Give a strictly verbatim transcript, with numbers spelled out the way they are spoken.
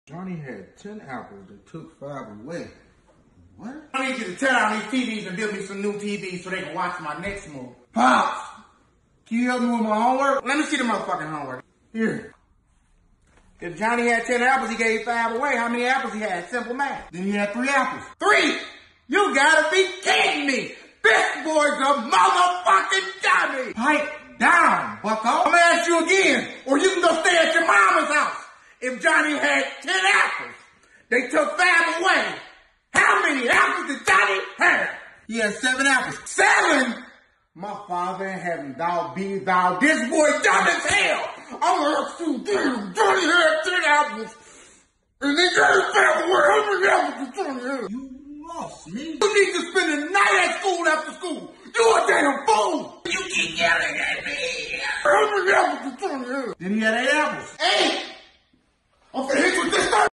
Johnny had ten apples and took five away. What? I need you to tear down these T Vs and build me some new T Vs so they can watch my next movie. Pops! Can you help me with my homework? Let me see the motherfucking homework. Here. If Johnny had ten apples, he gave five away. How many apples he had? Simple math. Then he had three apples. Three! You gotta be kidding me! This boy's a motherfucking Johnny! Pipe down, bucko. I'm gonna ask you again, or you can go stay at your mama's house. If Johnny had ten apples, they took five away. How many apples did Johnny have? He had seven apples. Seven? My father in heaven, thou be thou. This boy dumb as hell. I'm gonna ask you again. Johnny had ten apples. And they gave five away. How many apples did Johnny have? You lost me. You need to spend the night at school after school. You a damn fool. You keep yelling at me. How many apples did Johnny have? Then he had eight apples. Eight? I'm gonna hit you with this thing.